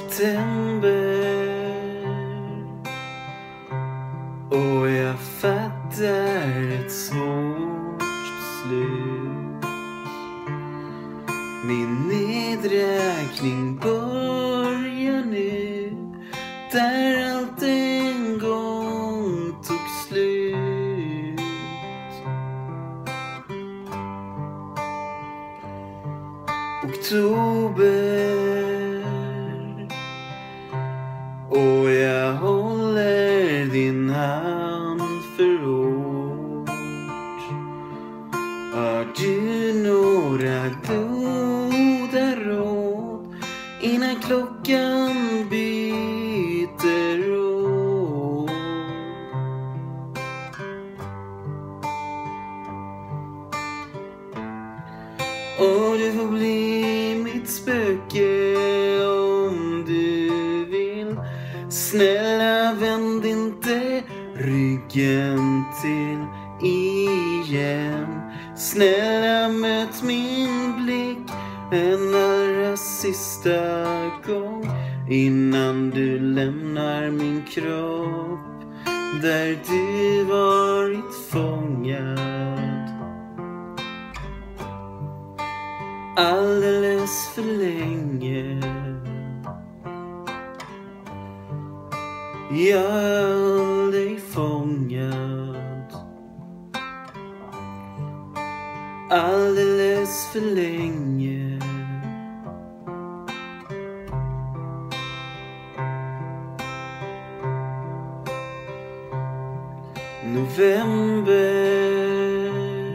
september och jag fattar ett svårt beslut. Min nedräkning börjar nu, där allt en gång tog slut. Oktober, och jag håller din hand för hårt. Har du några goda råd innan klockan byter år? Och du får bli mitt spöke om du vill. Snälla vänd inte ryggen till igen. Snälla möt min blick en allra sista gång innan du lämnar min kropp där du varit fångad alldeles för länge. Jag höll dig fångad alldeles för länge. November,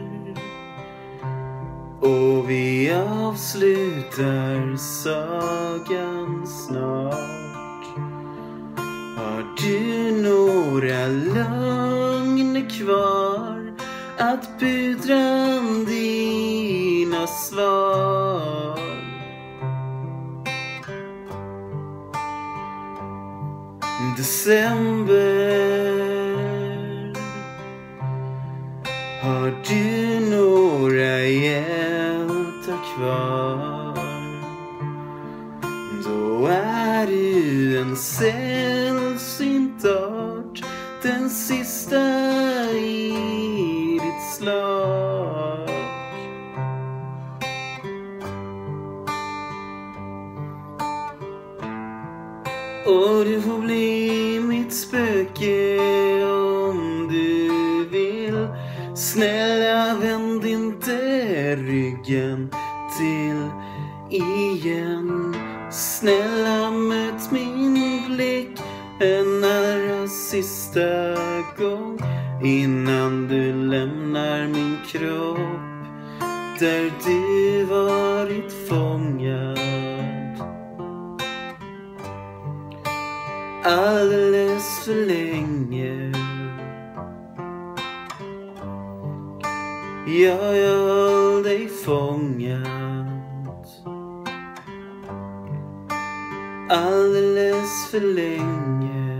och vi avslutar sagan snart. Har du några lögner kvar att pudra dina svar? December, har du några hjältar kvar? Då är du en sällsynt art, den sista i ditt slag. Och du får bli mitt spöke om du vill. Snälla vänd inte ryggen till igen. Snälla möt min blick en allra sista gång innan du lämnar min kropp där du varit fångad alldeles för länge. Jag höll dig fångad alldeles för länge.